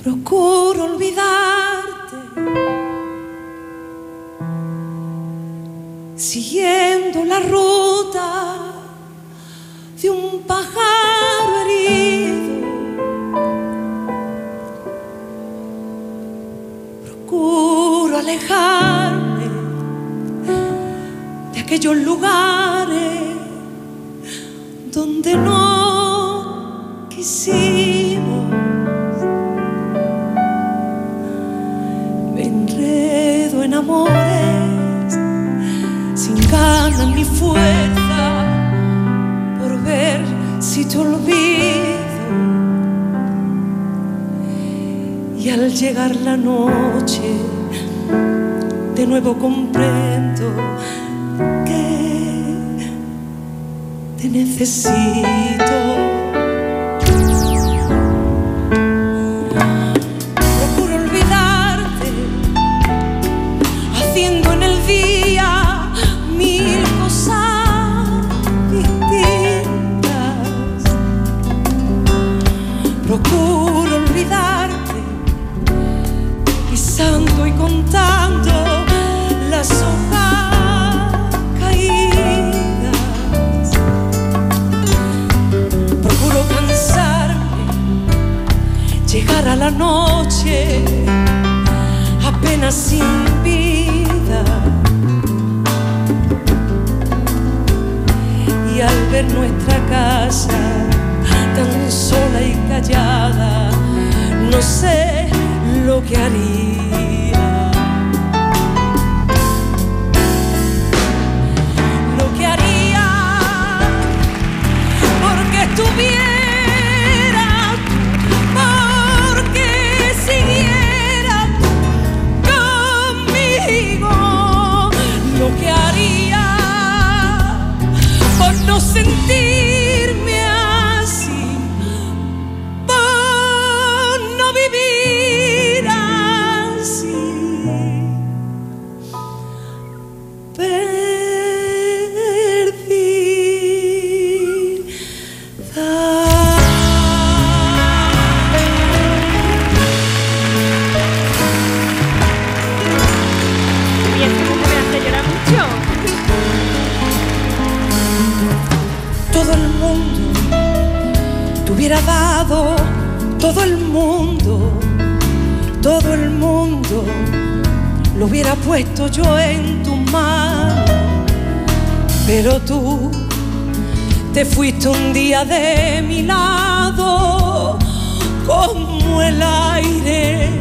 Procuro olvidarte, siguiendo la ruta de un pájaro herido. Procuro alejarme de aquellos lugares donde no quisimos. Me enredo en amores sin ganas ni fuerza por ver si te olvido. Y al llegar la noche de nuevo comprendo que te necesito. Procuro olvidarte, haciendo en el día mil cosas distintas. Procuro olvidarte, pisando y contando las hojas caídas. Procuro cansarme, llegar a la noche apenas sin vida, y al ver nuestra casa tan sola y callada, no sé lo que haría. Lo que haría porque estuviera, porque siguiera conmigo. Lo que haría por no sentirme así, por no vivir así. Y esto como me hace llorar mucho. Todo el mundo te hubiera dado, todo el mundo lo hubiera puesto yo en tus manos, pero tú te fuiste un día de mi lado, como el aire,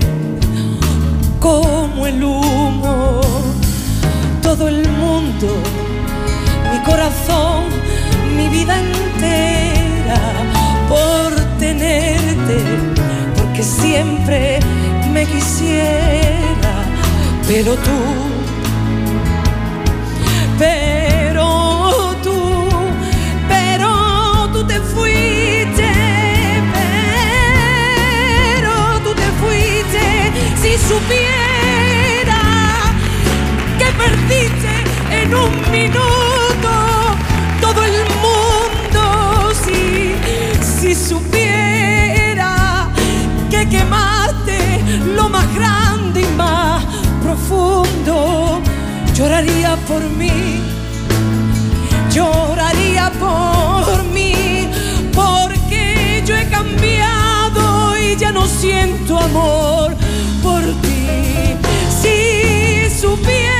como el humo. Todo el mundo, mi corazón, mi vida entera, por tenerte, porque siempre me quisiera, pero tú te fuiste, pero tú te fuiste. Si supiera que perdiste en un minuto todo el mundo, si supiera que quemaste lo más grande y más profundo, lloraría por mí, lloraría por mí, porque yo he cambiado y ya no siento amor por ti. Si supiera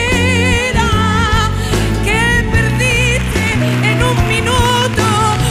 que perdiste en un minuto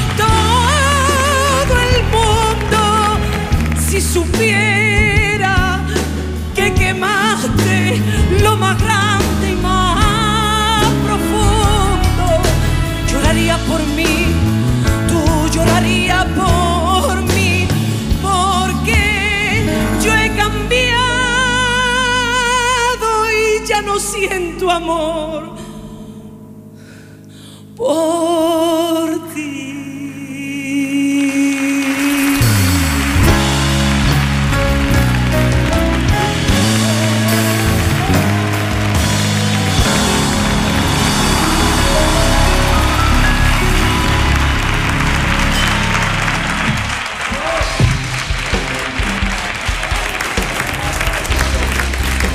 todo el mundo, si supiera que quemaste lo más grande y más profundo, lloraría por mí, tú llorarías por mí, porque yo he cambiado y ya no siento amor